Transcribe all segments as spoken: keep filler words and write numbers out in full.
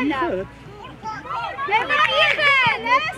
Ichert. Neem maar Ichert, Les.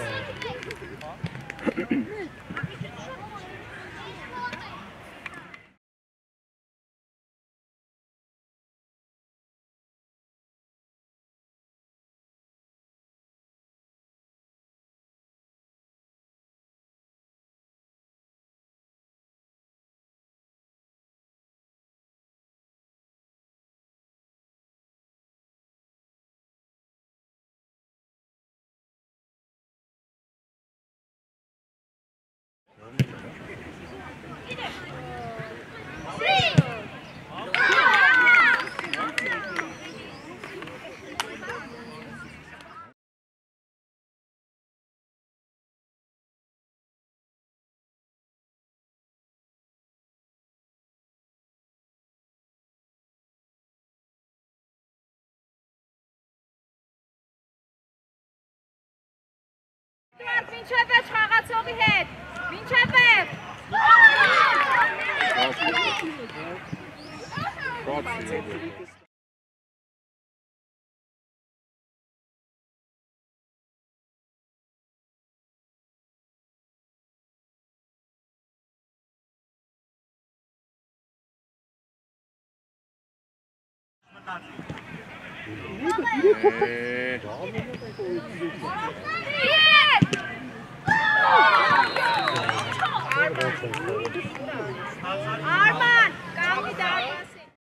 Vinչևեր խաղացողի հետ, Vinչևեր! Arman, կամի դարմասի։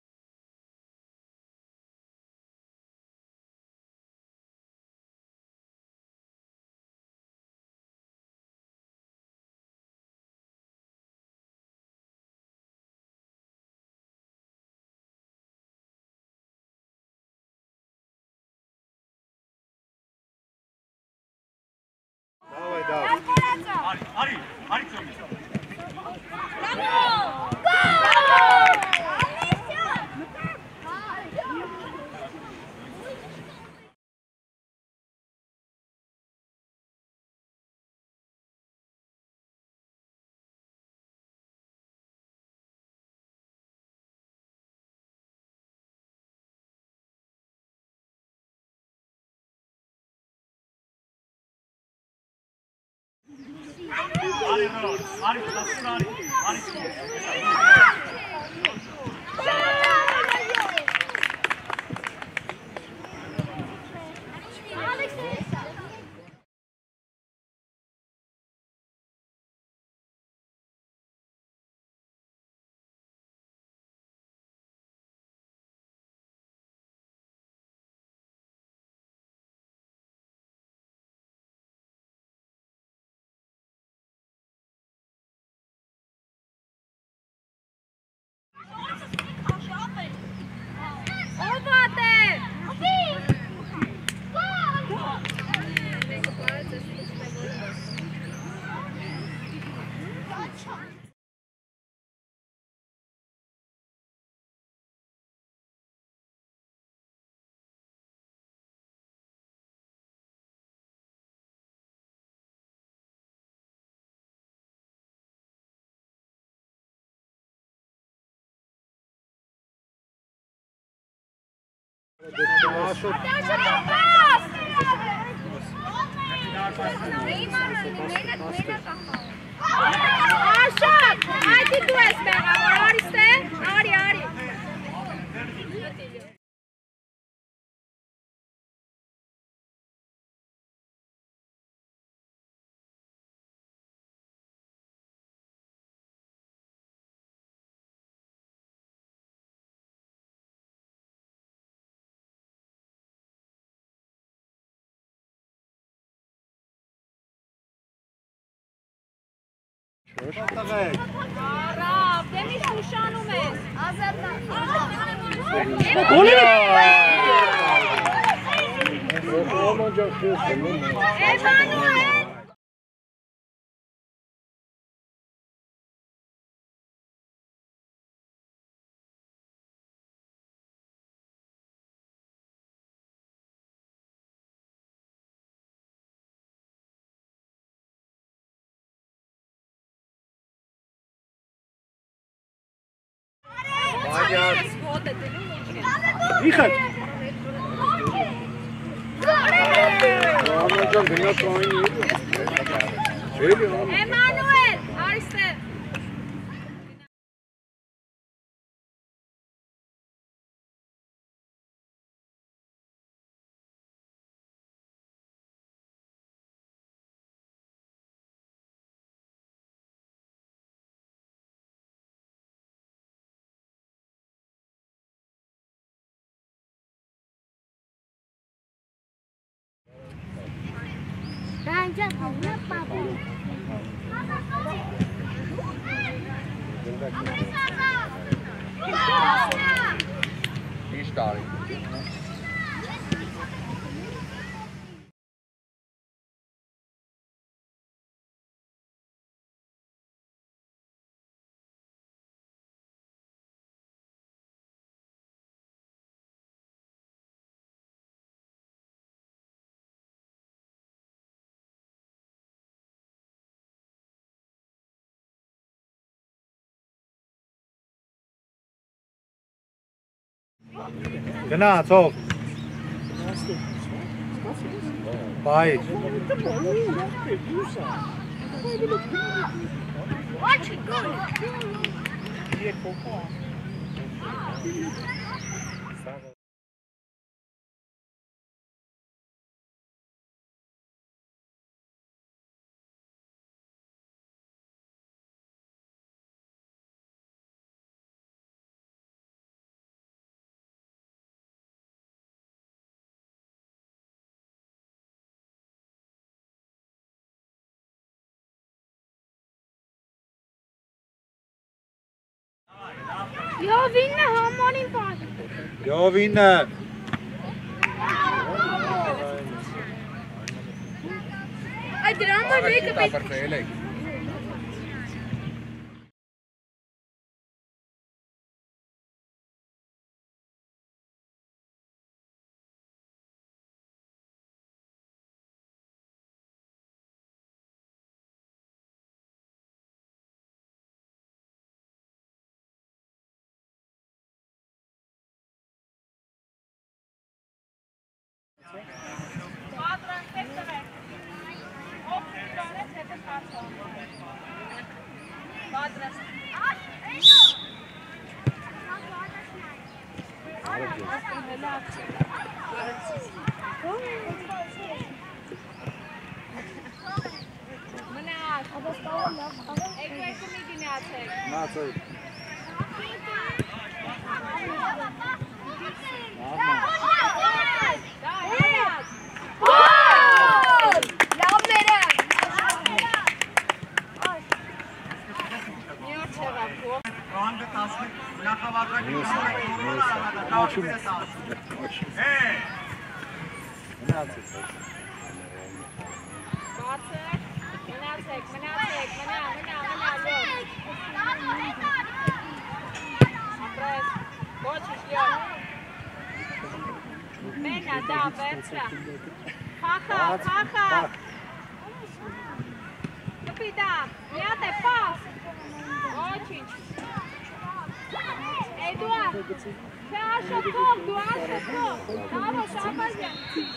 Давай, давай. Ари, Ари, Ари цоми. Ари, Ари, Ари, Ари. Aşağı! Haydi tu es bega, Ari iste? Ari, Ari. Bravo, դեմի շուշանում ես, ազատան։ Էմանուել։ Իխეთ։ Adam dünya puanı yiyor. Şöyle oğlum. Emanuel, Ariste. Bence bunu baba. He's starting. Genau, so. Vai. Watch it go. Ja, winnen haben wir im Fall. Ja, winnen. Hey, drama weken met... Verveling. Ik weet het niet in het zeggen. Na, sorry. Round tasvir nakavardaki doğrular arada dağıtıyor tasvir. Hey. Ne yapıyorsun? Water. Menatek, menatek, mena, mena, mena, look. Apres. Bočiš, ljot. Mena, da, vetra. Haha, haha. Lupita, jate, pas. Bočić. Eduard. Šašo kog, duašo kog. Davo, šabažja.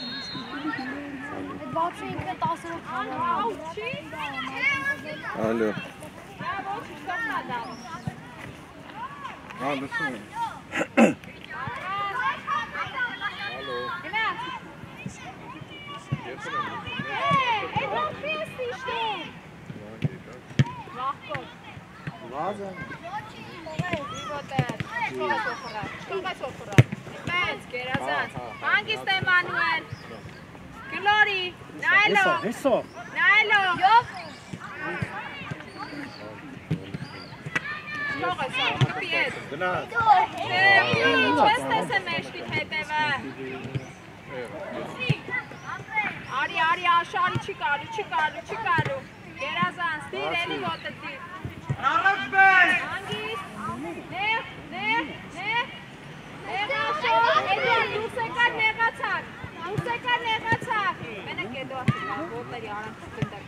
Boxing met als er Au, či? Alo. Ja, Bočić, to sada. Ha, nasıl? Hey, Eduard, piestiš ti? Lahko. Lazım. Koga su oporati? Koga su oporati? Menski, razans. Anche sta Emanuel. Glori, Nailo. Eso. Nailo. Yok. Koga su? Pijet. Genau. Česte se mešti hedeve. Ari, ari, aşağı çıkardı, çıkardı, çıkardı. Gerazans, değil, eli botati. Ramaç Bey. Hangi? Ne? Ne? Ne? Ne kaşo? Eduard, du sekar ne kaçak? Du sekar ne kaçak? Bana kedo atıyor. Botları yaran çıkındak.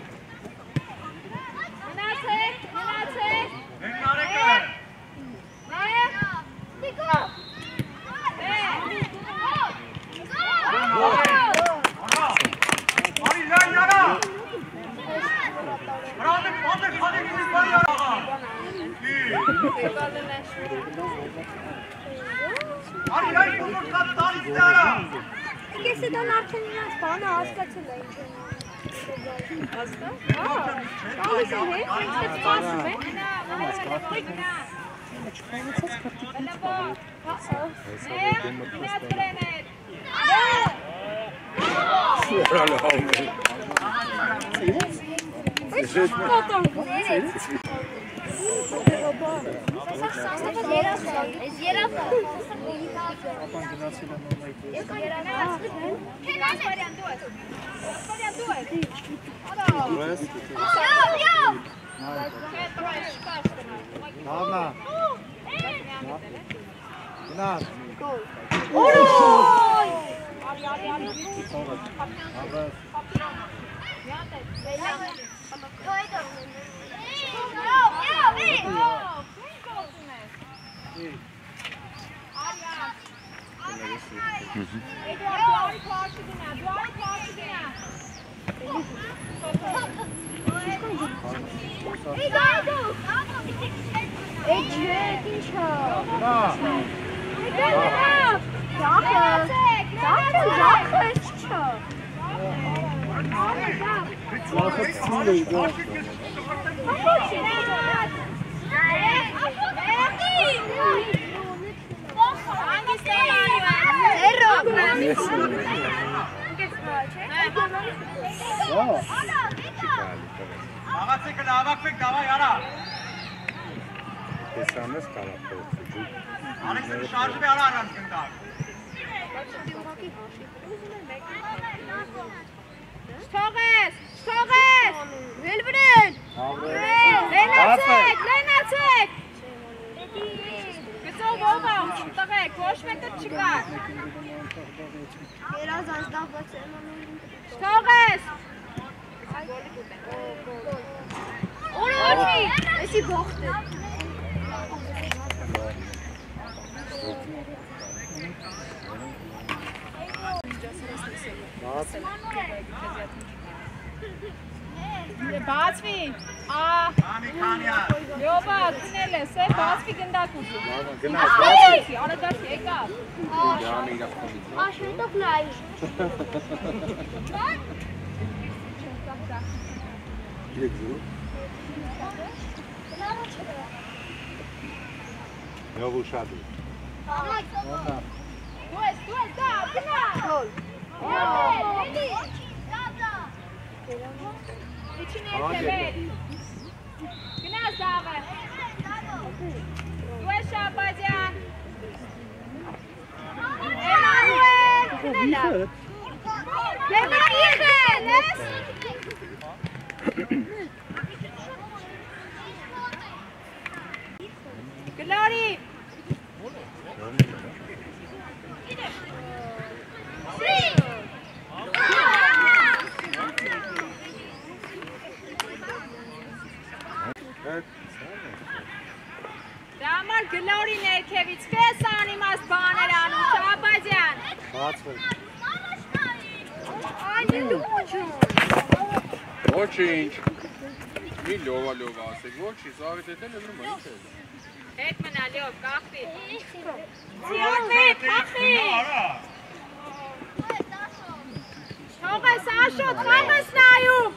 Menase, menase. En hareket. Ne? Diko. Ne? Ara. Ari lan Կեսեդան արդեն իրաց բանը հասկացել է ինչ են։ Հասկա։ Ահա։ Գալիս է հետ, ինչպես սպասում է։ Ես երավ եմ։ Ապան գնացել եմ նոյ։ Ես երավ եմ։ Ասպարյան դու ես։ Ասպարյան դու ես։ Ալո։ Ես։ Եվ, եվ։ Նավնա։ Գնաց։ Օրոյ։ Արի, արի, արի։ Աբրաս։ Աղացիկը լավակվեք, դավայ արա։ Տեսանես կարապով։ Ալեքսը շարժվի արա առանց գնդար։ Շթողես, շթողես։ Վելվրեն։ Լենացեք, լենացեք։ Գծով ովա, տղեք, ոչ մեկը չկա։ Երազ անձնավված եմ անում։ Շթողես։ Օրոյ, էսի բողտ է։ Բացվի, Անի քանյա։ Լյովա, գնել ես, է, բացվի գնդակ ուզում։ Գնաց։ Ասպարեցի, արագարկ եկավ։ Աշոտով լայ։ Եկու։ Եվ ուշադի։ Նոնա։ Դու ես, դու ես, դա, գնա։ Իչին եկել։ Գնաս դավը։ Դու ես Շաբազյան։ Էմանուել, գնելա։ Գնա եղել, ես։ Գլորի։ Դա համար գլորի ներքևից կես անիմաստ բաներ անում, Շաբազյան։ Բացվեք։ Այդի դուջում։ Ոչինչ։ Մի լովա լովա ասեք, ոչի, զավետ էտել եմ նմա, ինչ է։ Հետ մնա, լյով, կախվի։ Ձիորներ, կախվի։ Թողես աշոտ, խաղս նայում։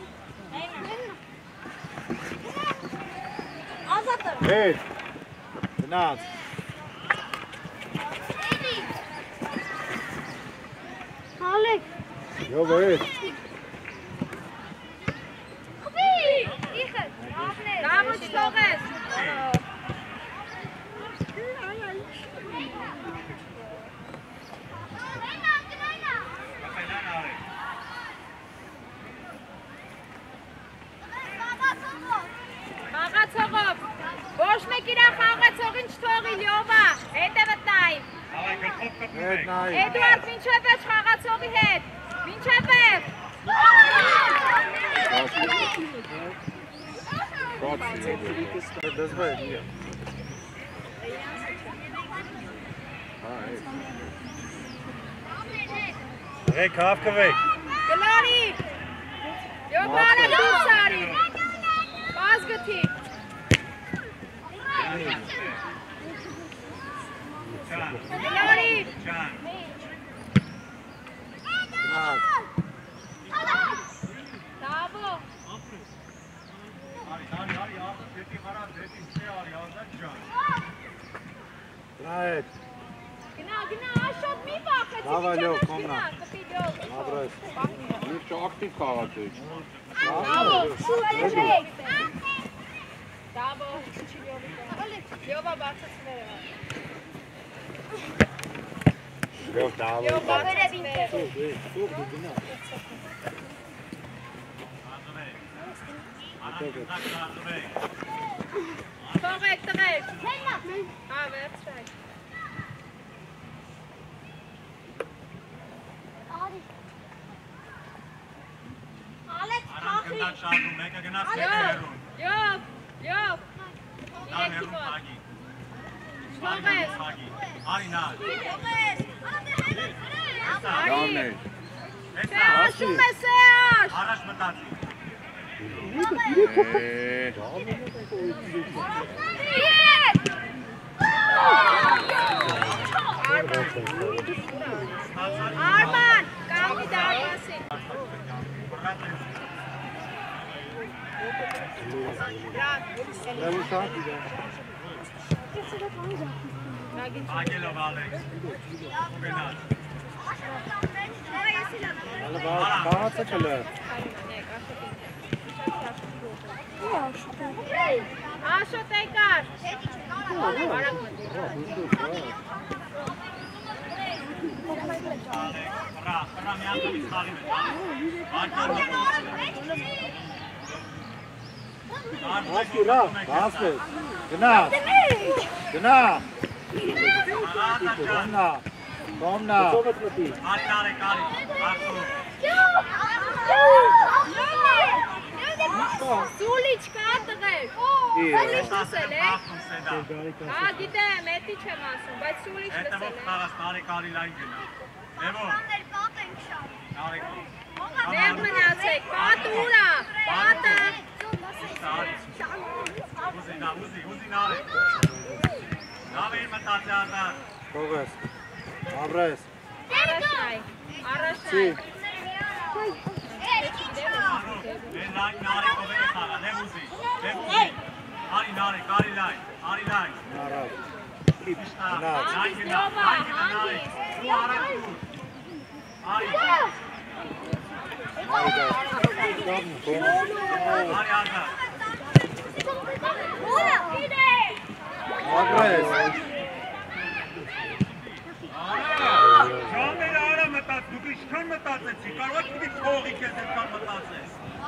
Ազատը։ Հետ։ Գնաց։ Հալեք։ Եվ հետ։ Իխը, աղներ։ Լավը չթողես։ Խաղացողով, ոչ մեկ իրա խաղացողին չթողի լյովա, հետևը տային։ Դավայ գլխով կպնեք։ Հետ նայ։ Էդուարդ, մինչև վերջ խաղացողի հետ, մինչև վերջ։ Դզվա է դիա։ Եք հավկվեք։ Գլորի, լյովանը դուրս արի, բազգթի։ Ջան, Գլորի, ջան։ Աբրես։ Լիք ակտիվ քաղաք է։ Դաբո, չիլյովի։ Լյովա բացացները։ Լյով դավը։ Լյով բացացները։ Թողեք, տղեք։ Հա, վերցրեք։ Ալեքս փախի։ Լյով, լյով, լյով։ Հերում փագի։ Թողեք։ Արի նա։ Դավն է։ Չէ, ասում է Սեաշ։ Առաջ մտածի։ Արման, կամի դարվասի։ Ագելով Ալեքս։ Ուգենալ։ Բաղացը կլը։ Աշոտ եկար։ Հրա, հրա մի անգամից խալի մեկ։ Ակյար Ասկի լավ, ասպես։ Գնա։ Գնա։ Գնա։ Կոմնա։ Ակյար է կարի, ակյար։ Սուլիչ կա տղեր։ Սուլիչ լսել է։ Հա, գիտեմ, էտի չեմ ասում, բայց սուլիչ լսել Հետևով է։ խաղաս նարի կարի լայն գնա։ Եվո, նարի Նեղ մնացեք, պատ ուրա, պատը։ ուզի նա, ուզի, ուզի նարի։ Նավին մտացի ազար։ Կողես։ Աբրես։ Առաջնայ, առաջնայ։ Են լայն նարի կովերի խաղա, լև ուզի, լև ուզի։ Արի նարի, կարի լայն, արի լայն։ Նարավ։ Իշտա, լայն գնա, լայն գնա նարի։ Ու արակ ուր։ Արի։ Արի ազար։ Աբրես։ Ժամերը արա մտած, դուք իշքան մտածեցի, կարող եք պիտի փողի կեզ ետքան մտածես։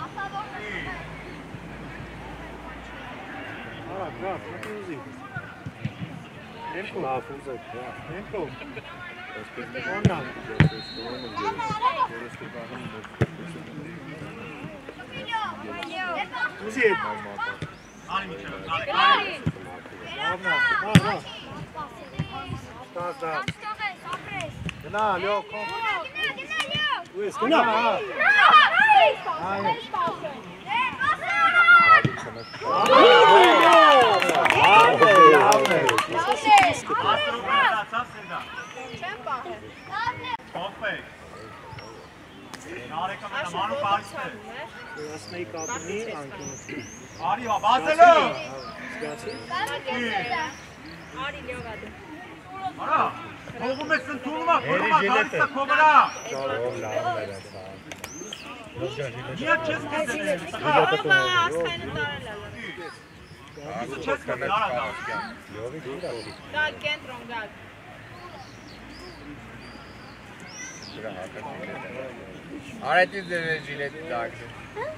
Արա, գավ, մտի ուզի։ Ենքո։ Լավ, ուզեք, ենքո։ Ոննա։ Ուզի ետ։ Արի միջև, արի, արի։ Արի։ Ավնա, ավնա։ Ստազ դավ։ Գնա, լյով, կոմ։ Ուես, գնա։ Այո։ Ասրու մտացավ սենդա։ Չեմ պահել։ Կոպեկ։ Նարեկը մտամանու պարիստ է։ Ասնեի կապնի անկյունս։ Արի վա, բազելով։ Զգացի։ Արի լյովա դու։ Արա, հողում ես ընդունումա, կորումա, գարիսը կոմրա։ Ճարով լավն էր ասա։ Միակ չես կեզել։ Ովա, ասխայնը տարել ալը։ Իսկ չես կեզել, արա դա։ Լյովի դուր ասի։ Գալ, կենտրոն գալ։ Արետի դերը ժիլետի դակը։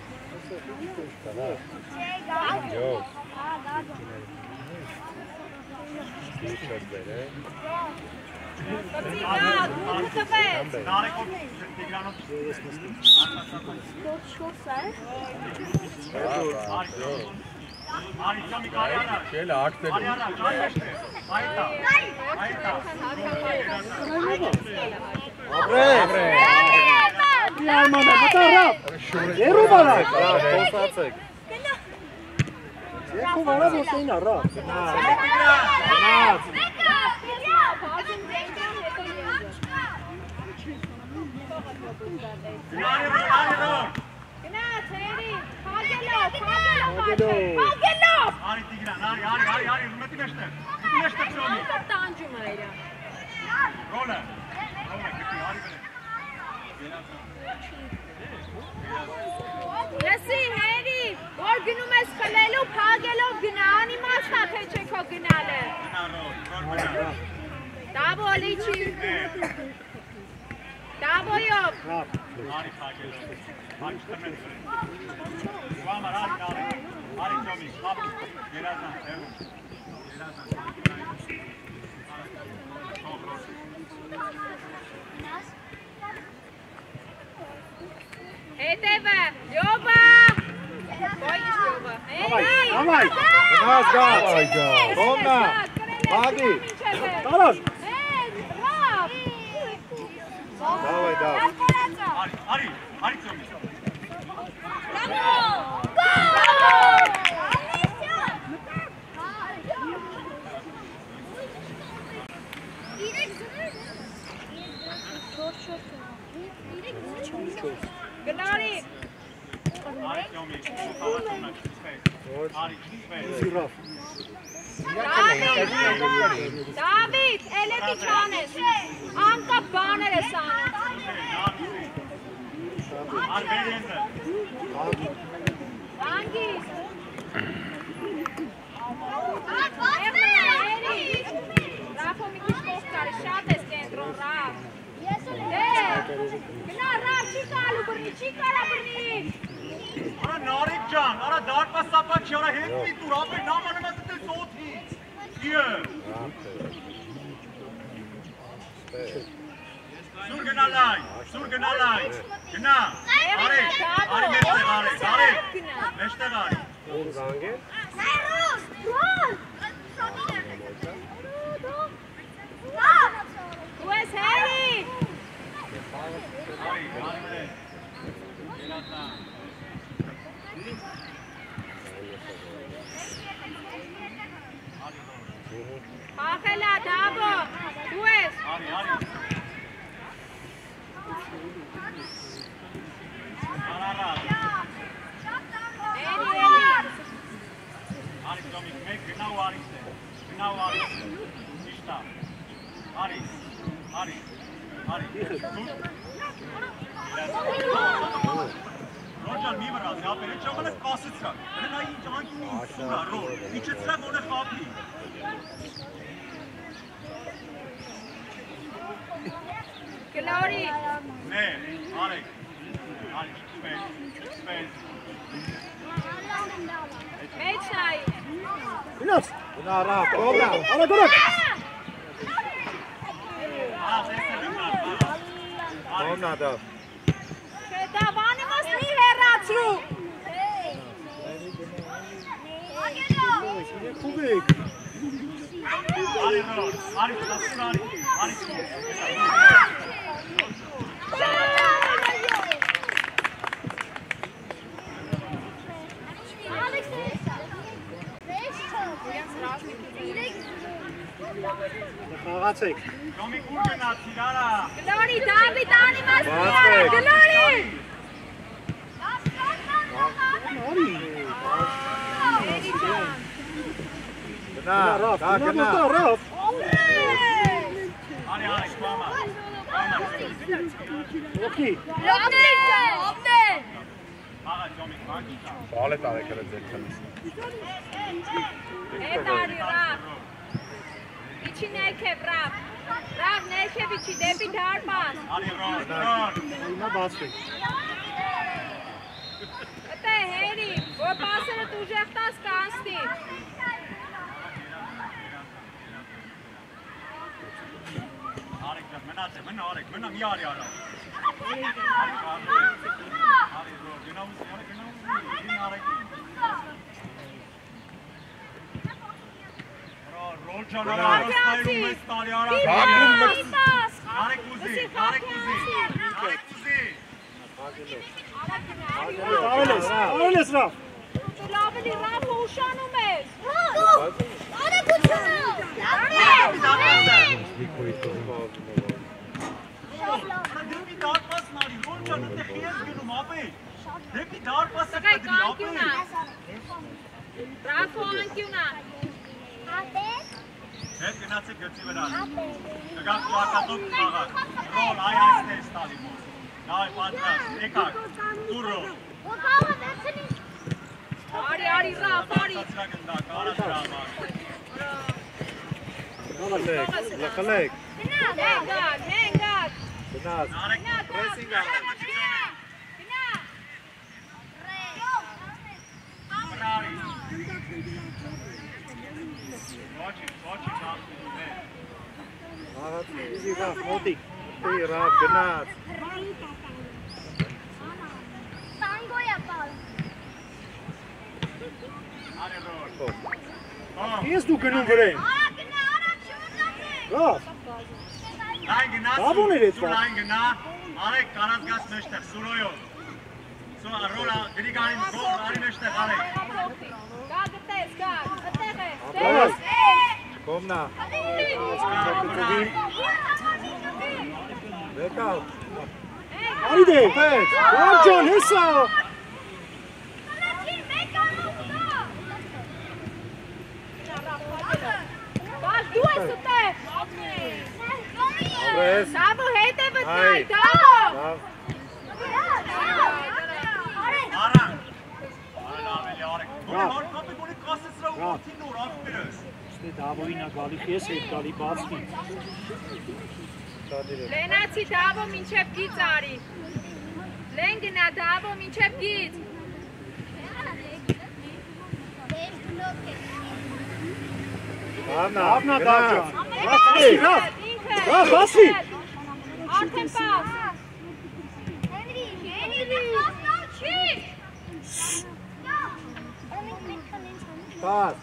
Լյով։ Դիշոտ բերը։ Կծի գալ, դուր տվեց։ Նարեկով տիգրանով։ Արի, ճամի կարի արա։ Չել ակտել։ Արի արա, ճարի եշտե։ Այտա, այտա։ Աբրես։ Լարմանա, մտարավ։ Երու բարակ։ Խոսացեք։ Երկու վարավ ոսեին առավ։ Գնաց։ Նարի ռոր, նարի ռոր։ Գնաց, հերի, հագելով, հագելով, Հագելով։ հագելով։ Արի տիգրան, արի, արի, արի, արի, մետի մեշտեր, մետի մեշտեր չոնի։ Տանջում է իրա։ Ռոլը, ռոլը, գտի, արի բնե։ Լսի, հերի, որ գնում ես խլելու, փագելով գնան իմաստա, թե չէ քո գնալը։ Դավո լիչի։ Դավոյով։ Արի փագելով։ Արի շտեմենցրի։ Ուամար, արի նարի։ Արի ճոմի, խապ, գերազան, հեղու։ Հետևը, լյովա։ Ոյ իշ լյովա։ Давай, давай. Нас гад. Ромна. Паги. Тарас. Ռավ։ Давай, давай. Արի, արի, արի ճոմի։ Գնարի։ Արի ճոմի, խաղացումնակ, սպեյս։ Արի, սպեյս։ Զիրավ։ Դավիթ, էլետի չանես, անկապ բաներ ես անում։ Արի, բերիենձը։ Անգիս։ Ռաֆո մի քիչ կողք կարի, շատ ես կենտրոն, Ռաֆ։ Գնա, Ռաֆ, չի կարու բրնի, չի կարա բրնի։ Արա նարիք ջան, արա դարպա սապաքի, արա հետ մի տուր, ապեր նամանում ես դե սոթի։ Իը։ Սուր գնալայ, սուր գնալայ, գնա, արի, արի մեջտեղ արի, արի, մեջտեղ արի։ Ում զանգ է։ Դու ես հերի։ Արի, արի մեջ, գերատան։ Հախելա, դավո, դու ես։ Արի, արի։ Արարա։ Էլի, էլի։ Արի ճոմի, մեկ գնա ու արիս է, գնա ու արիս է, իշտա, արի, արի, արի, սուր, Ռոջան մի վրազ, ապեր, էչ ժամանակ կասեցրակ, հենա ինչ անկին ինչ սուրա, ռոր, իչեցրակ ոնե խապի։ Գլորի։ Նե, արեք, արի, սպեյս, սպեյս, Մեջ նայի։ Գնաց։ Գնա ռավ, Ռոմնա, արա դրակ։ ահ, ես է գնար, Ռոմնա դա։ Չէ, դավանի մաս մի հեռացրու։ Քուբիկ։ արի ռոր, արի, սասուր արի, արի, Խաղացեք։ Ճոմի կուր գնացիր, արա։ Գլորի, Դավիթ անի մաս մի արա, գլորի։ Արի։ Էլի ջան։ Գնա, դա գնա։ Ռավ։ Արի, արի, կամա, կամա, Օքի։ Լոբնե, լոբնե։ աղա, ճոմի, կանչիկա։ Բալետ արեք հələ ձեր քնից։ Հետ արի, Ռավ։ Իչի ներքև, Ռավ։ Ռավ, ներքև իչի, դեպի դարպաս։ Արի, ռոր, ռոր։ Հիմա բացվեք։ Ըտե, հերի, որ պասերը տուժեղ տաս կանստի։ Արեք, մնացե, մնա, արեք, մնա, մի արի արա։ Արի, ռոր, գնավուսի, արեք, գնավուսի, գին արեք։ Ռոր ջան, արա, արաստայրում ես տալի, արա։ Արեք ուզի, արեք ուզի, արեք ուզի։ Արել ես, արել ես ռավ։ Լավելի Ռաֆը ուշանում ես։ Արագությունը։ Դեպի դարպաս մարի, ռոր ջան, ընտեղ ես գնում, ապե։ Դեպի դարպաս է Սղայք կդրի, անկյունա։ Ռաֆո անկյունա։ Հետ գնացեք գծի վրա։ Նգավ ճակատոք խաղակ, ռոր այ այս է ստալի մոս։ Davai, patras, ekak, turro. Ոգալը վերցնի։ Արի, արի, ռաֆ, արի։ Լալեք, լխլեք։ Հենգակ, հենգակ։ Գնաց։ Պրեսինգ ա։ Գնա։ Bravi. Ոչի, ոչի ճանցում է։ Ահա, իզի ռաֆ, մոտիկ։ Տի ռաֆ, գնաց։ Տանգոյա պալ։ Արի ռոլ։ Ես դու գնում վրեն։ Արա գնա, արա չմտածի։ Ռաֆ, Լայն գնա, Դավոն էր էդ սու լայն գնա, արեք կարած գաց մեջտեղ, սուրոյով։ Սու ռոլա, գրիգանին գոլ, արի մեջտեղ արեք։ Գա գտես, գա, ըտեղ է։ Ապրես։ Կոմնա։ Դեկալ։ Արի դե, պետ, Ռամջան, հեսա։ Կլացին մեկ անոքնա։ Բաշ դու ես ըտեղ։ Ապրես։ Դավո հետ է վտնայ, Այ։ դավո։ Արան։ Արան ավելի արեք։ Գոլի հոր կապի գոլի կասեցրա ու որդին նոր ակպիրս։ Ստե դավոյին ա գալի խես հետ գալի բացվի։ Լենացի դավո մինչև գից արի։ Լեն գնա դավո մինչև գից։ Համնա, Համնա, գնաց։ Դավջան։ Հասվի, ռաֆ։ Ռաֆ, հասվի։ Արդեն պաս։ Հենրի, Հենրի, կասնալ չի։ Պաս։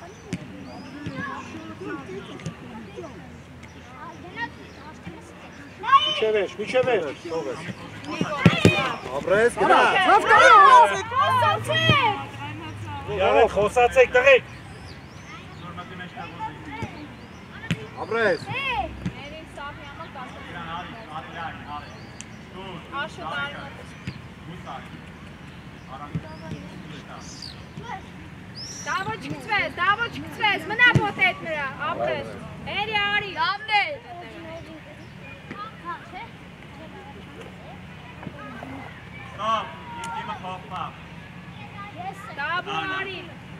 Միջև էշ, միջև էշ, թող ես։ Ապրես, գնաց։ Ռաֆ կարող։ Խոսացեք։ Յավեք, խոսացեք տղեկ։ Նորմատի մեջտեղ ոզի։ Ապրես։ Ներին սահի ամը կասը։ Իրան արի, արի լայն, արի։ Դուր, Աշը տարնոտ։ դուս արի։ Արան, Դավո չկծվես, դավո չկծվես, մնա ոտետ նրա, ապրես։ Էրի արի։ Լավն է։ Stop, իմ դիմը խոպա։ Դավո արի։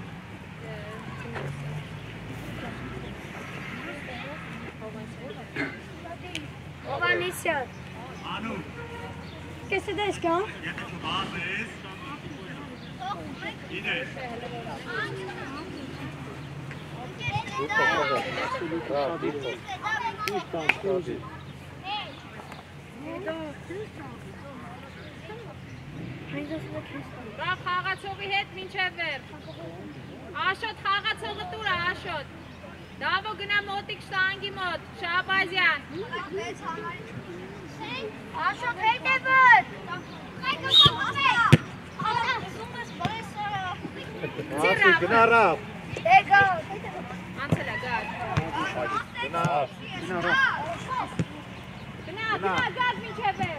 Ովանեսյան, Անու, կեսը դես կան։ եթե չբազ ես, իդես։ Ռաֆ, դիպո։ Ռաֆ խաղացողի հետ մինչև վեր։ Աշոտ խաղացողը տուր է, Աշոտ։ Դավո գնա մոտիկ շտանգի մոտ, Շահբազյան։ Աշոտ հետ է բըտ։ Հասվի, գնա ռաֆ։ Դեգա։ Անցել է, գար։ Գնա, գնա ռաֆ։ Գնա, գնա, գար մինչև վեր։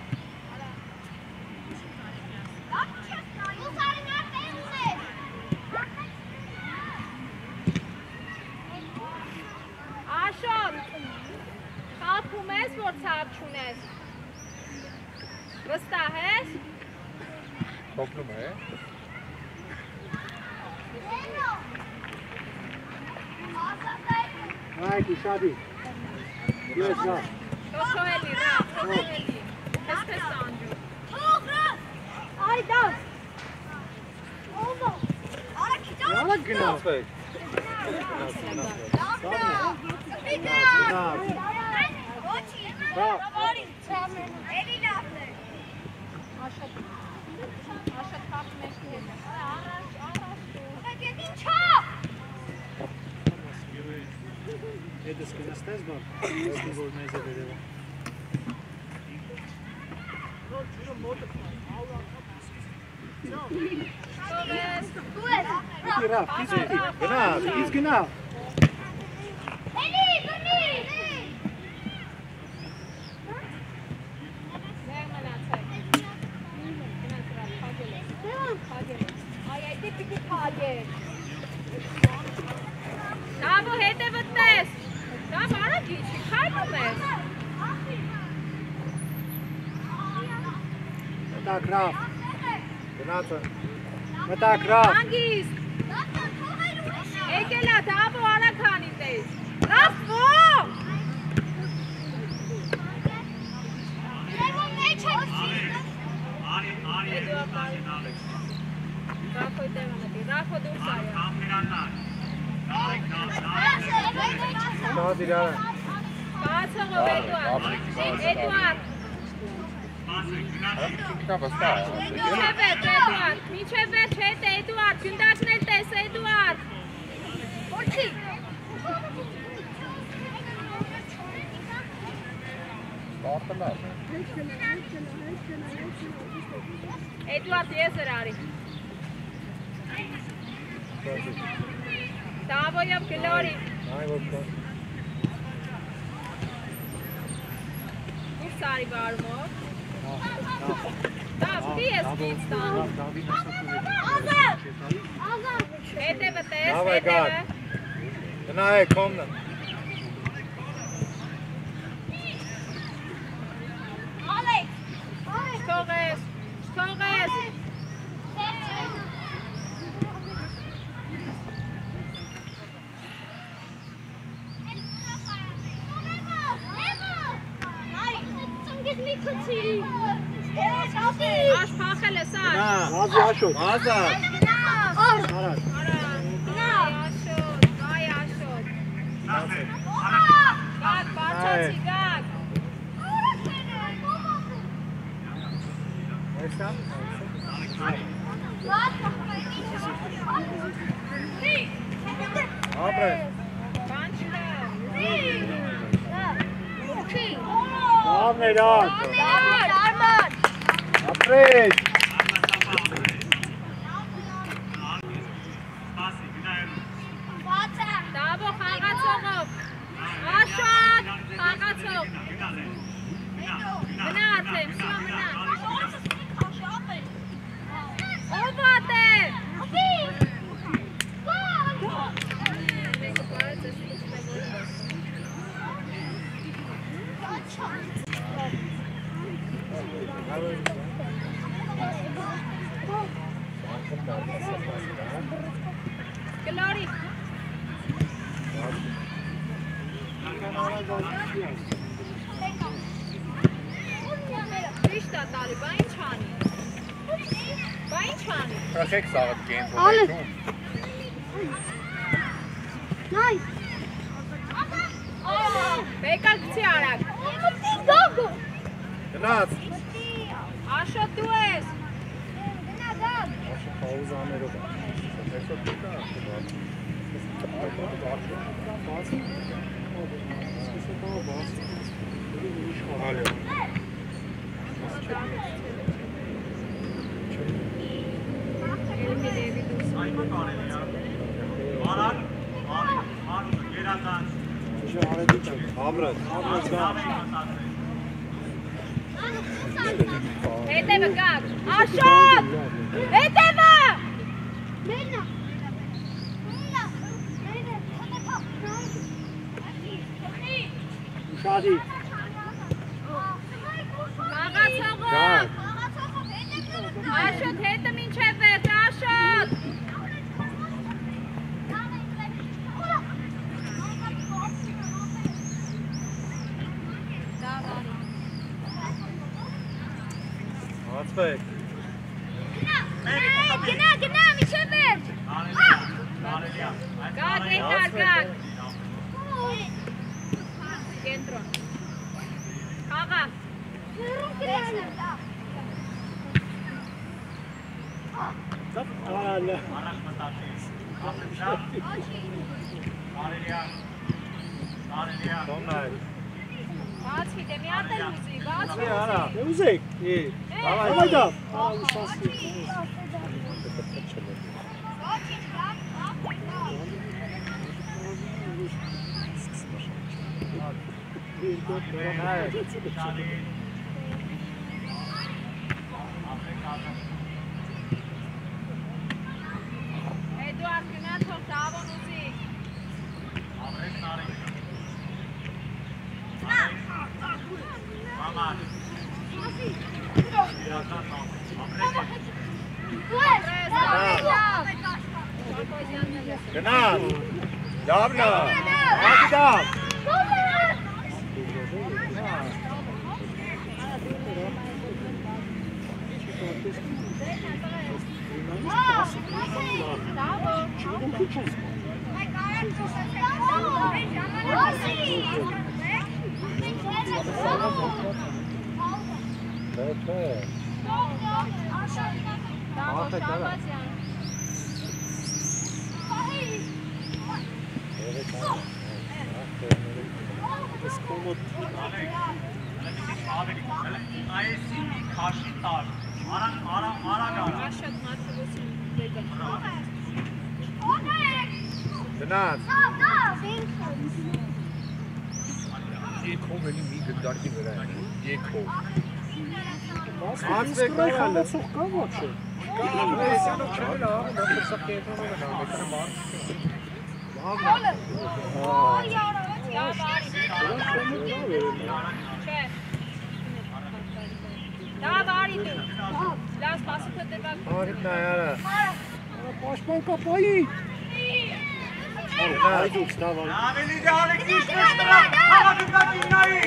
Աշոտ, խաղում ես, որ ծավ չունես։ Վստահ ես։ Հոգնում է։ Այք, իշադի։ Ես ռաֆ։ Թոքոելի, ռավ, թոքոելի։ Եսպես անջու։ Այ դավ։ Ովո։ Արա քիճան։ Յալակ գնացվեք։ Աշոտ խաղում ես հետ։ Առաջ, առաջ։ Հետս կնստես բան, եսնի որ մեզ է վերևը։ Պիտի ռաֆ, կից պիտի, գնա, կից գնա։ Էլի, գնի։ Նեղ մնացեք։ Գնաց ռավ, խագել ես։ Խագել ես։ Այ այդ է պիտի խագել։ Դավո հետ է վտնես։ Դավ արագ իչի, խայնում ես։ Μετά Graf. Գնացը։ Μετά Graf. Հանգիստ։ Եկել է դավո արաքանի տես։ Ռասվո։ Արի, արի, Ռախո տեղը մտի, Ռախո դուրս արի։ կամերանան։ Նարեք, նարեք։ Շատ իրար։ Բացողով Էդուարդ։ Էդուարդ։ Միջև էտ Էդուարդ, միջև էտ հետ Էդուարդ, գնդակնել տես Էդուարդ։ Որքի։ Էդուարդ ես էր արի։ Դավոյով գլորի։ Այ ոչ կա։ Դուրս արի բարումով։ Դավ, դի ես դից տանում։ Ազատ։ Ազատ։ Հետևը տես, Դավայ, հետևը։ Գնայեք կոմնը։ Ալեքս։ Չթողես, չթողես։ Աշ փախել ես աշ։ Մազի աշոտ։ Ազատ։ Արած։ Արա, այ աշոտ, այ աշոտ։ Գակ, բարձացի, գակ։ Այստա։ Ապրե։ Բան չկա։ Լավն էր ատ։ Արմար, արմար։ Ապրեջ։ Սպասի, գնայելու։ Բացա։ Դավո խաղացողով։ Աշոտ, խաղացող։ Գնա աթեմ, սյո մնա։ Ով ատ է։ Մեկը պարած ես ինչ մեկը։ Գլորի։ Ճիշտ է տալի, բա ինչ անի։ Բա ինչ անի։ Ախեք սաղդ կենտ Ալեքս։ ողջում։ Նայ։ Բեկալ գցի արագ։ Գոգո։ Գնաց։ Աշոտ դու ես։ Գնա գամ։ Աշը պաուզաներով է։ Այսօր դուք Այդ կարելի է։ Արան, արան, արան, երազան։ Ամրած, ամրած գամ։ Հետևը գակ։ Աշոտ։ Հետևը։ Մենա։ Ուշադի։ Խաղացողով։ Աշոտ հետը մինչև վերջ, Աշոտ։ Հացվեք։ Գնա, գնա, միջև վերջ։ Կարելի է։ Գակ, հետար, գակ։ Կենտրոն։ Խաղա։ Ալա։ Առաջ մտածի։ Ապրիչա։ Կարելի է։ Կարելի է։ Կոմնայ։ Բաց հիտե, մի հատ էլ ուզի, բաց Դե արա։ Ուզեք։ Է։ Давай դա։ Ուսասի։ Էդուարդ գնա թող Դավոն ուզի։ Ապրեք նարեք։ Մաման։ Գնաց։ Լավն է։ Հատի դավ։ Այսի մի քաշի տար, արա արա արա գարա։ Գնաց։ Եկով էլի մի գդակի վրա է, եկով։ Հացվեք այխալը։ Սող կա ոչ է։ Այսանով չել է, մոտսա կետրոնը նա, մեկանը մարդ։ Da vardı. Las pası kötüden. Harip nə yara? Başban kapayı. Haydi usta var. Ավելի դարեք դիշնեստրա, աղա դկատիննայի։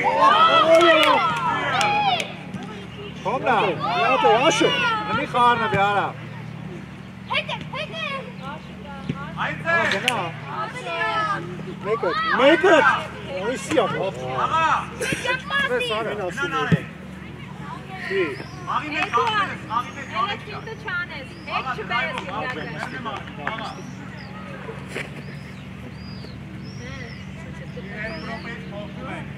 Խոմնա, Հատե աշը։ նմի խարնը բյարա։ Հետը, հետը։ Այդե, Գնա։ Մեկը, մեկը։ Այսիա։ աղա, Ես արը։ նանարեք։ Չի։ Աղի մեկ աղբերես, աղի մեկ Elə աղեք kimdə çanız? Heç çübəyə sirlərdən. աղա։ Երբ ռոպետ փոխում են։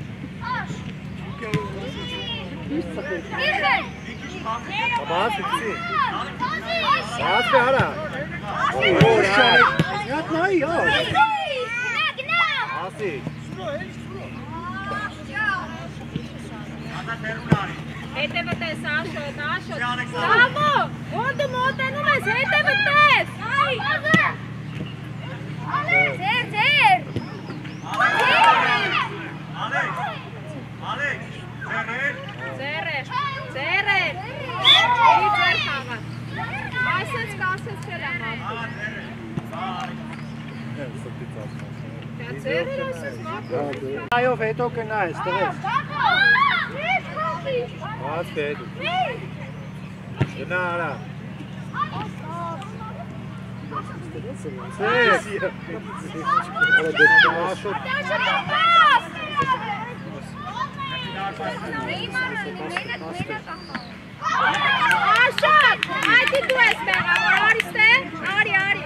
Իխեն։ Բաց ուծի։ Բաց բյարա։ Յատ նայի, ա։ Գնա, գնա։ Ասի։ Ադա տերունարի։ Հետևը տես, աշոտ, աշոտ։ Սամո, որդու մոտենում ես, հետևը տես։ Այ, աղա։ Ձեր, ձեր։ Ալեք, ալեք, ձերեր։ Ձերեր, ձերեր։ Ի ձեր խաղը։ Այսենց կասեց չել եմ աղը։ Աղա ձերեր։ Ձերեր այսենց մատը։ Այով հետո կնա ես, տղես։ Բաց բեդ։ Գնա արա։ Ձեզ։ Աշոտ։ Աշոտ, այդի դու ես մեղավոր, արիստ է, արի, արի։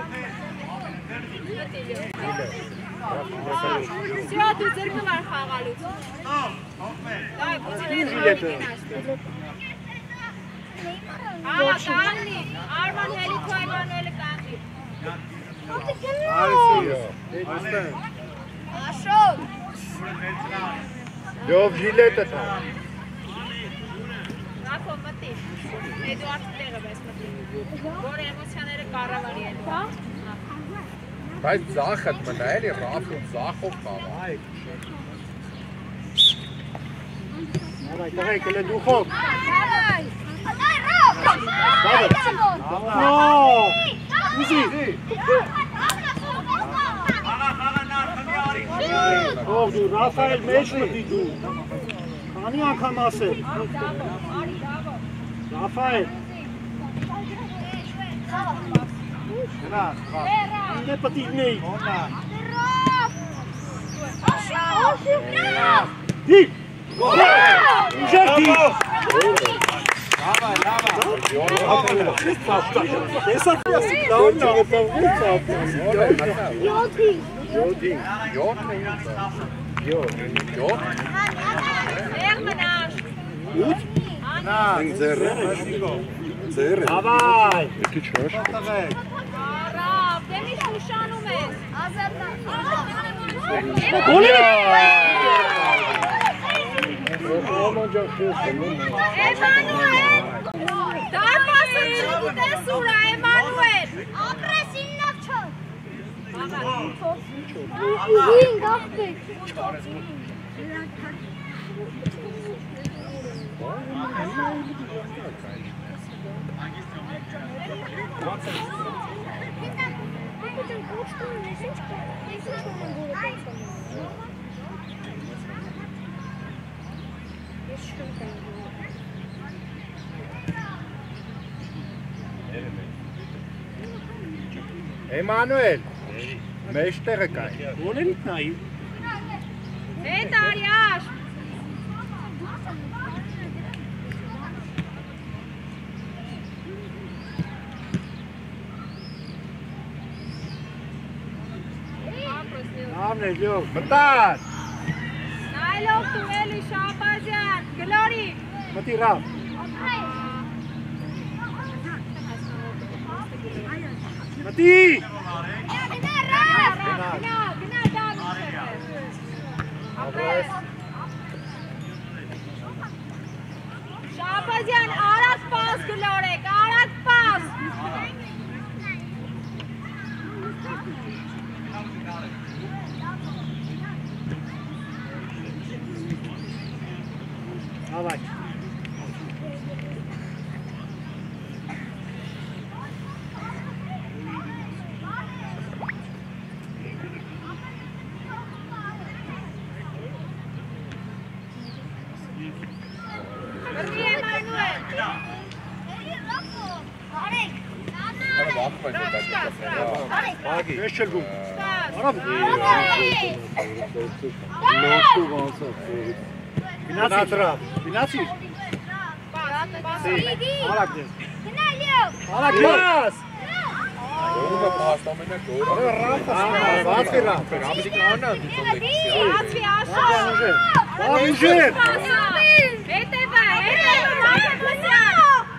Սյո, դու ձրկը վար խաղալուց։ Դայ, բուծիներ Աղա, կանգնի, Արման հելիքո Էմանուելը կանգնի։ Արիսի։ Այստեղ։ Աշոտ։ Յով ժիլետը թա։ Ռախո մտի, Էդուարդ տեղը բես մտի, որ էմոցյաները կառավարի են։ Բայց ձախդ մնա էլի ռաֆում ձախով խաղա։ Արայ, տղայք, էլե դուխով։ Այ, ռոք։ Ո, ուզի։ Աղա, աղա նարդնի արի։ Ով դու, Ռաֆայել մեջ մտի դու։ Քանի անգամ ասել։ Ռաֆայել, Գնա, խա։ ինձ է պտի նեի։ Խոմնա։ Աշոտ։ Դի։ Ուժեր դի։ Լավա, լավա։ Տեսա լավն է, Յոթի։ Յոդի։ Յոթ, Յոդ։ յոթ։ Եղ մնաշ։ Նա, ձերը։ Ձերը։ Ավայ։ Եկի չոր։ Տղեք։ Արավ, դե մի շուշանում ես։ Գոլի։ Էմանուել։ Դարպասը չգիտես ուր է, Էմանուել։ Ագրեսիննավ չոր։ Աղա, Ուհին գաղբեք։ Emanuel, meestere geil. Գոլ եմ նայի։ Հետ Արիաշ։ Լավն է, լյով։ Մտար։ Նայլով տուելի Շաբազյան, գլորի։ Մտի ռավ։ Մտի։ Գնա, գնա Դավիթ։ Ապրես։ Շաբազյան, արագ պաս գլորեք, արագ պաս։ Հավաք։ Գրի Էմանուել։ Ագի։ Ես չել գում։ Արավ։ Լոքու ոնսա։ Գնացի ռավ։ Գնացի։ Արագ դես։ Արագ դես։ Որը փաստում է գորը։ Բացի ռավ։ Ամիսի կանա դիտում Բացվի Աշոտ։ Ուժեր։ Լավ ուժեր։ Հետևա, հետևա, Մակոբոսյան։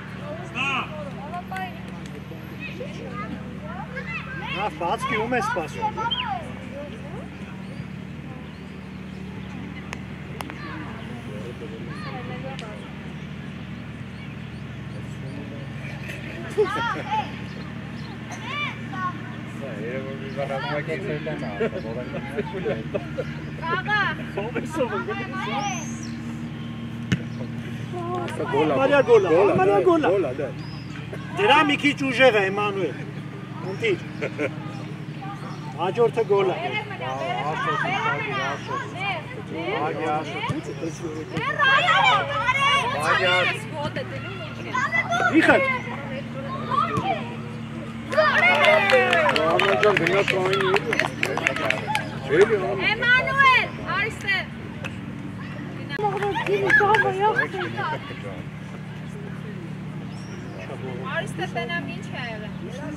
Ռավ բացի ում է սպասում։ Կաղա։ Մարիա գոլա, Մարիա գոլա։ Դրա մի քիչ ուժեղ է Էմանուել։ Ընտիր։ Հաջորդը գոլա։ Ագի Աշոտ։ Իխը։ Ամենջան գնա կային։ Էմանուել, արիստե։ Արիստե տնամ ինչ է եղել։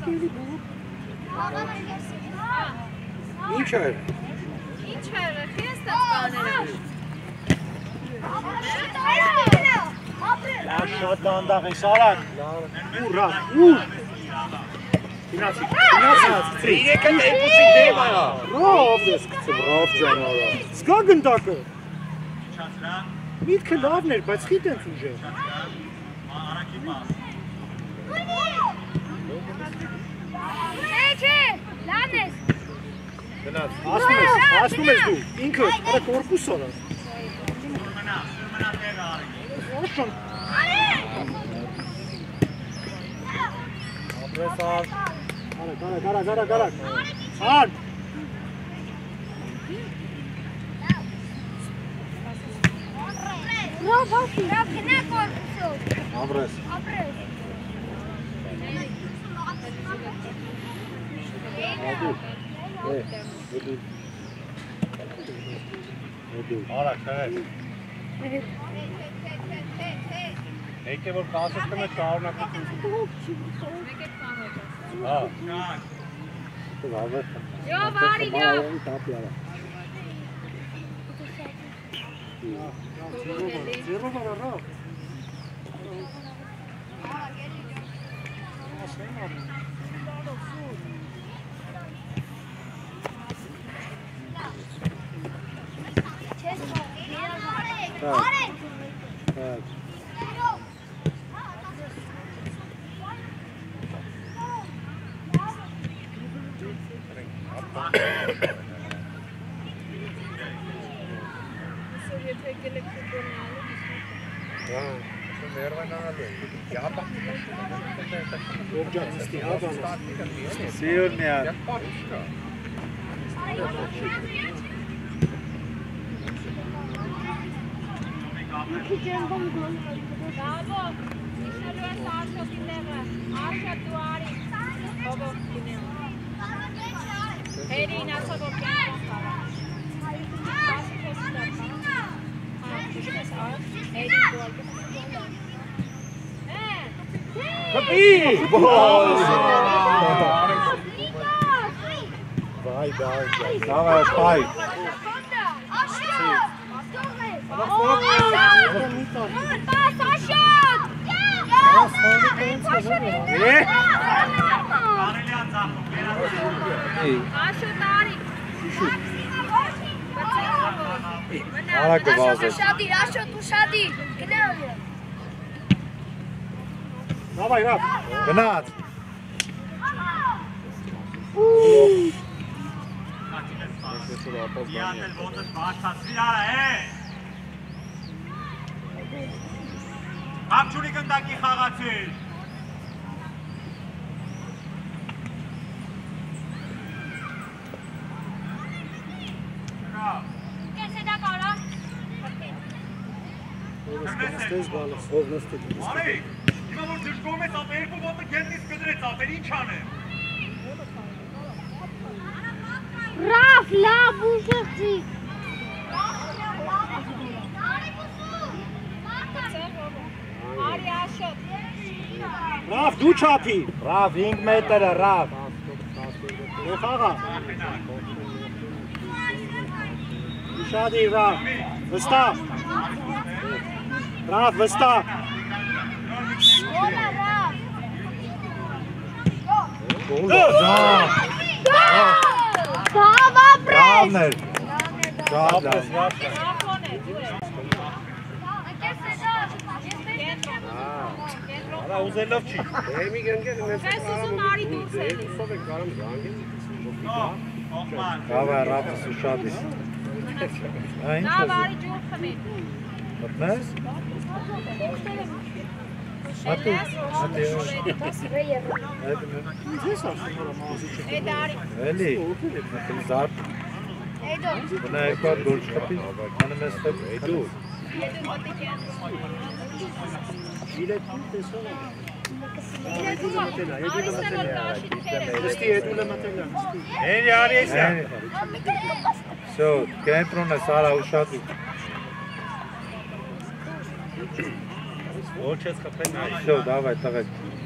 Ինչ է։ Ինչ է եղել, քեզ ստաց կաները։ Շատ դանդաղ ես, արագ։ Ուր, ռավ, ուր։ Գնացի, գնացի։ Իրեկը դեպուսի դեմ արա։ Ռավ ես կծեմ, ռավ ջան արա։ Զգա գնդակը։ Չացրան, Միտքը լավն էր, բայց խիտ ենք ուժեր։ արակի պաս։ Գնաց։ Ասում ես, ասում ես դու, ինքը, արա կորպուս արա։ Մնա, մնա տեղը արի։ Ոչն։ Ապրես ար։ Արագ, արագ, արագ, արագ, արագ։ Ան։ Ապրես։ Արա, քրես։ Եկե որ կասես կմե շարունակություն։ Հա։ Յով արի, յով։ Ձերով արա, ռավ։ Եթե գելեք ֆուտբոլն ալու, Silnia. Bravo! Nişanlı ve Sarşo dinleme. Arşa duvarı. Baba dinleme. Heri nasıl bakıyor? Kapı! Vai, vai, vai. Dawaj, paj. Dawaj, Raf. Granat. Iată-l votă bașa, sfidarea, e! Capciunii gândaki xağații! Արի, հիմա որ դժգոհում ես ապը երկու ոտը գետնից կդրեց ապեր, ինչ անեմ? Raf, lab, ușății! Ari Ashot. Raf, du çapi. Raf, hink metre, Raf. Defaga. Nişadi Raf. Vısta. Raf, vısta. Ola, Raf! Bravo. Bravo, Brez! Ravner. Ravner. Ala uzelov çi. Fes uzun Ari Durseli. Dawaj, Raf, sušadis. Nav Ari Džurkhamit. Atnes? Ati, ati. Ed Ari. Eli, nakil zart. Buna ekvar golç kapı. Hanım estek. Edu. Jedun Otiken. Ari se Gortašit Kere. Isti Edule Matela. En yani ise. So, kentrone Sara ušati. Olčes kapena. So, davaj, davaj.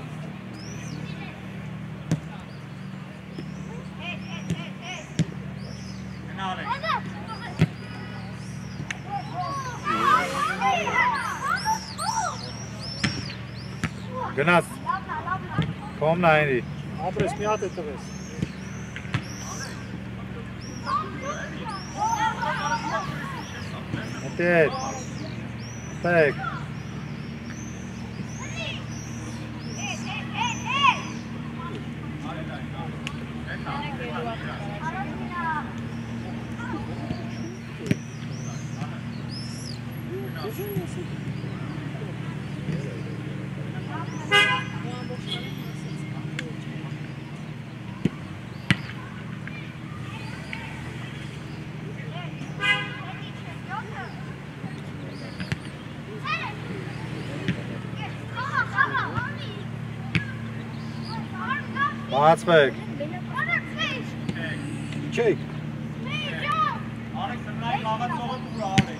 Gnas. Kom na Indi. Apre smijate tebe. Atet. Tek. Matsberg. Çek. Alex, sırrayı kağıt soğuk vur Alex.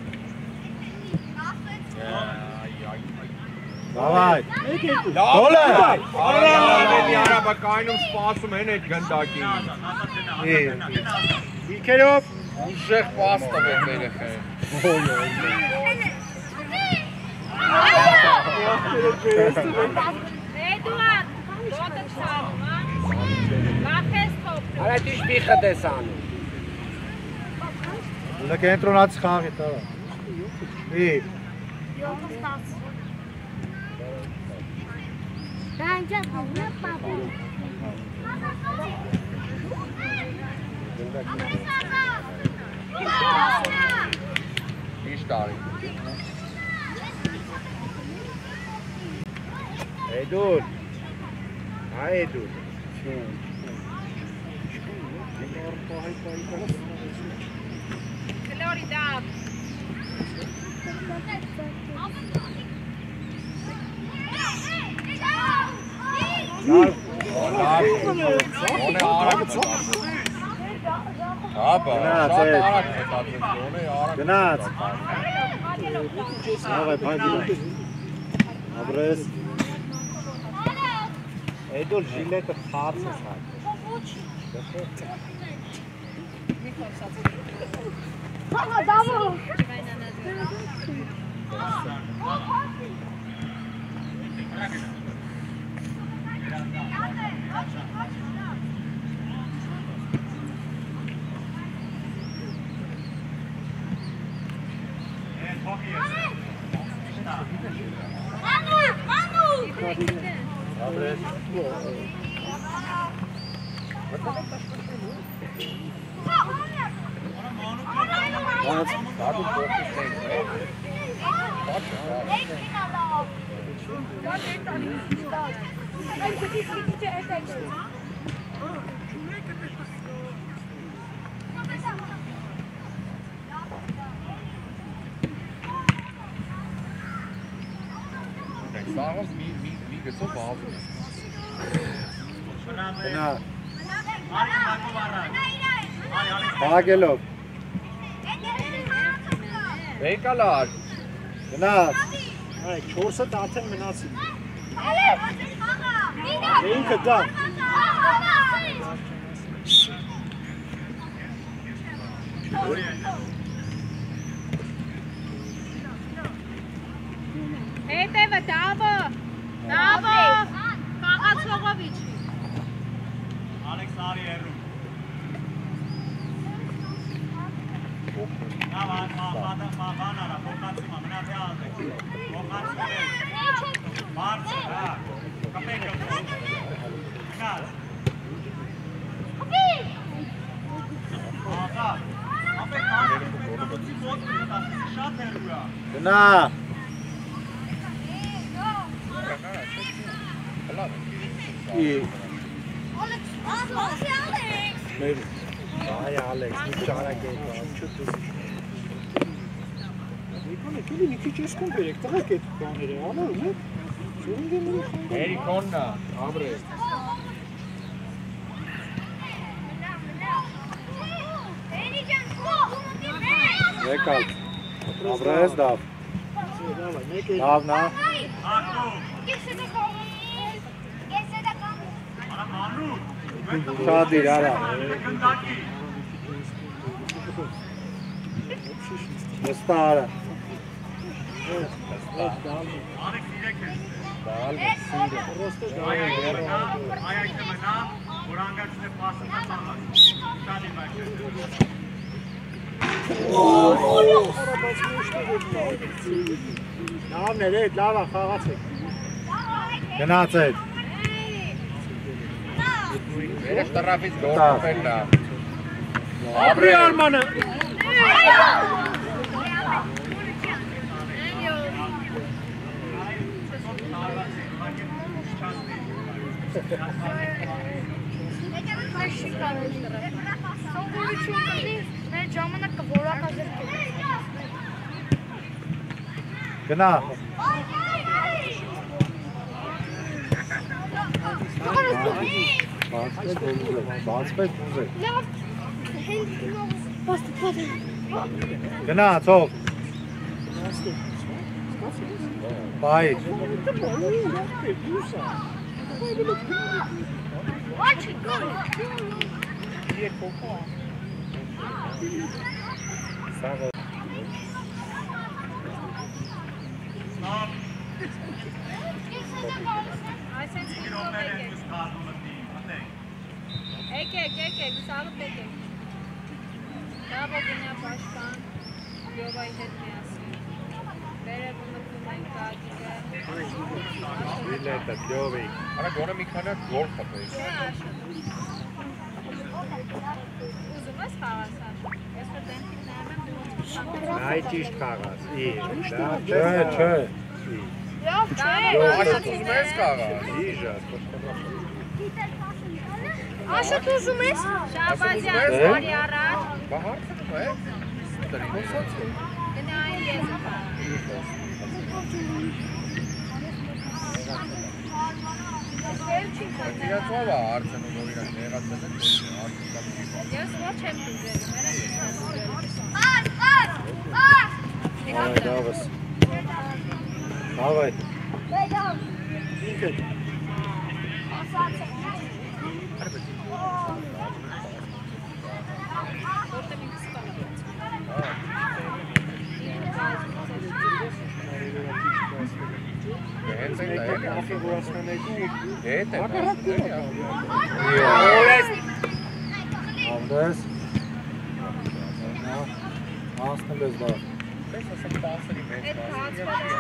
Davai. Dole! Allah'ın yara bakayım spasım henet gandaki. İyi. İlkerop. Uşak pasta bekleyle. Eduard. Votă țară, mă? La Festop. Ala ti spicha de sanu. Da kentro nats khagi tava. İyi. Bence bunu papu. Wie stark. Eydul. Ha Eydul. Glory Dav. Ohne Arak. Aber, ohne Arak. Gnaat. Давай, пойди. Абрес. Eydul jilete xarts hat. Baba, baba. Abres. Sarah, wie, wie, wie geht so warm? Gnaat. Hagelov. Regalad. Gnaat. Այ չորսը դաթեն մնացին։ Ինքը դա։ Հետևը Դավը։ Դավը։ Կաղացողովիչ։ Alex Ari Eru. Na va, ma va, ma va na, focus ma mna pe aalde. Focus pe. March, ha. Kapeka. Na. Aga. Ape kaane pe kutsi bahut bata shat hai hua. Gnaat. İyi. Vay Alex, bu çara geldi. Եկան եկել մի քիչ էսկոն բերեք, տղեկ այդ բաները, անոր ու ծորին գեմերի խանդը։ Երի կոննա, Abres. Rekal. Abres dav. Դավա, մեկ է։ Dav na. Aktu. Ara manu. Şadir ara. Gandaki. Mustara. Alex direkt. Dal. Ay ay temna, ay ay temna. Orangaçne pasında çalar. Şadi başladı. Լավն էր, այդ լավա խաղացեք։ Gnaat. Վերև տրավից գորը պեննա։ Ապրի արմանը։ Ժամանակը որակազրկ է։ Gnaat. Basket buze. Լավ։ Հենց նոր պաստիպատ։ Gnaat ol. Bay. Watch it go. Sağ Stop. Այսինքն Bir ով opere եկեք։ üst karnını değil. Hadi. Եկեք, եկեք, սաղը եկեք։ Դավը գնա պաշտպան, Յովայի հետ միասին։ Վերևը մտնում ենք Գագիկը։ Bilete pjovi. Արա գոնը մի քանի գոլ խփես։ Չէ, Աշը։ Ուզում ես խաղաս Աշը։ Ես որ դեմքից նայում եմ դու ոնց Nay ճիշտ խաղաս։ Ի։ Դա չէ, չէ։ Լավ չէ։ Աշոտ ուզում ես կաղա։ Իժա, Աշոտ ուզում ես։ Շաբազյան, բարի առաջ։ Բա հարցնում է։ Տրիքոսած է։ Գնային ես կա։ Իրաց ով է հարցնում, որ իրաք նեղացել են։ Ես ոչ եմ դուզել, մերը չեմ դուզել։ Աս, աս, աս։ Давай, давай. Давай. Ինքդ։ Հենց այն դա էլի Ախի որ ասնանեկու։ Հետ է։ Avdes. Asnım bez var. Պես ասեմ տասնի մեջ Այդ մասը։ հացվանը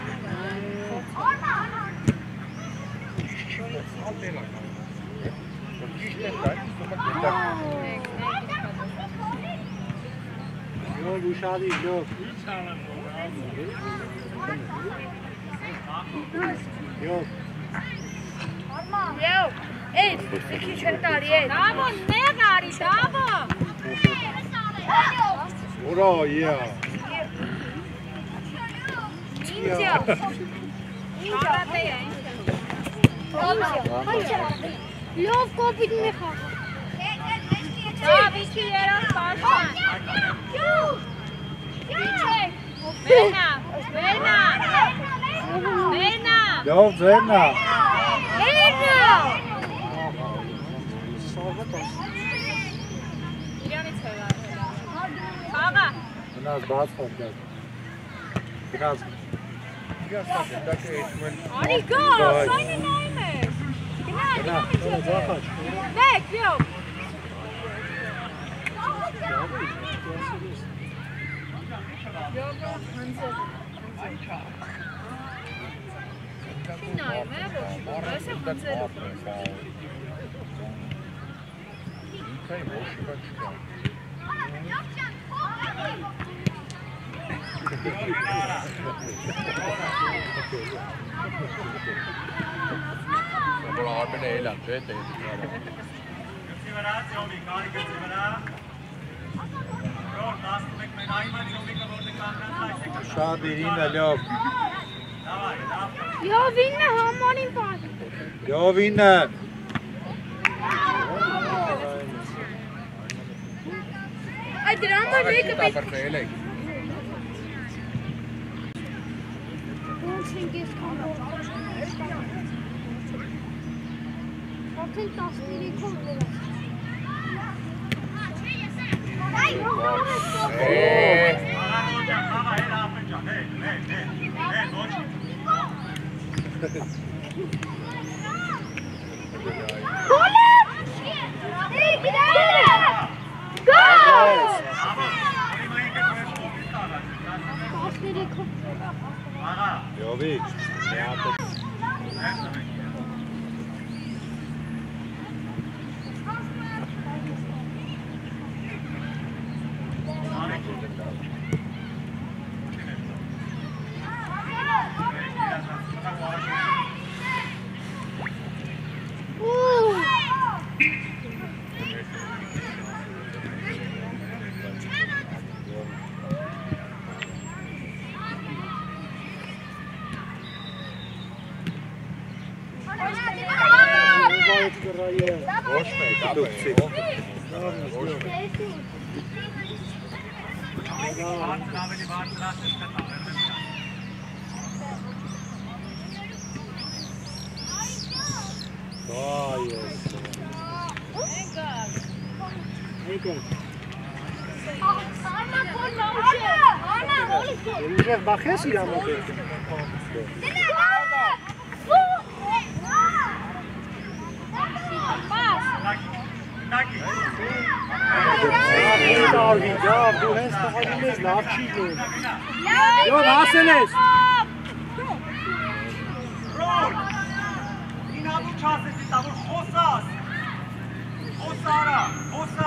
Հատել է։ Որ ճիշտ է դա, ուսումը կետակ։ Յով ուշադի, յով։ Յով։ Լավ։ Էդ, քիչ հտարի է։ Դավո, նեղ արի, դավո։ Ura, ya. Ինձյա։ Կարատե է, Լավ կոպիտ մի խաղ։ Լավ, իչի երան պաշման։ Վերնա, վերնա, վերնա։ Yav Zerna. Էրնա։ Իրանից հեղա։ Խաղա։ Biraz daha sonra. Biraz. Իրաց դա կետակ է էջում են։ Արի գա, սայնը նայում ես։ Գնա, գնա, Ո՞ր ձախաչ։ մեկ, յով։ Յովը հնձել։ Չի նայում, է, ոչ, ես է հնձել։ Ինքայ ոչ կա չկա։ Որ արմեն է էլան, չէ՞ դե։ Գծի վրա, Ձյոմի, կարի գծի վրա։ Ռոր, դասնում եք մեն այման Ձյոմիկը որն է կանգնած այս եք։ Շատ իրինը լավ։ Դավայ, դավ։ Լավ ինը համանին պատ։ Լավ ինը։ Այդ դրան որ մեկը պետք Ապրվել եք։ ոնց ենք ես կարող։ Արդեն տասներիքով լրաց։ Է, Աղա Ռոջան, աղա հեր ապնջան, հեր, հեր, հեր, հեր, ոչ։ Գոլը! Էй, գիտե! Գոլ! Տասներիքով։ Աղա, Yovik. ոչ մեկ, ապե։ հարցն ավելի բարձրացնի կտա։ Vay. Եկեք։ Անա կոլ մաուշե։ Անա հոլի։ Ուժեղ բախես իր ամոթ։ Նագի։ Դարվի, դավ, դու հենց տղալի մեզ լավ չի գոն։ Յով ասել ես։ Ռոլ։ Ինավու չասեցի տա, որ խոսաս։ Խոսարա, խոսա։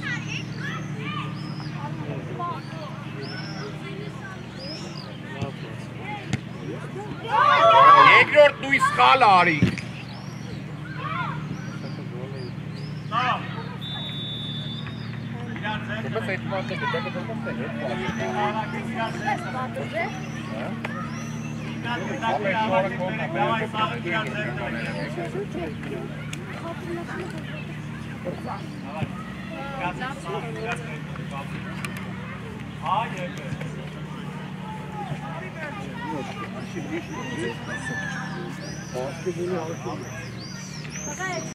Լավ։ skal, Arik. Stop. Iar Come sei fatto che deve combattere? Hayır.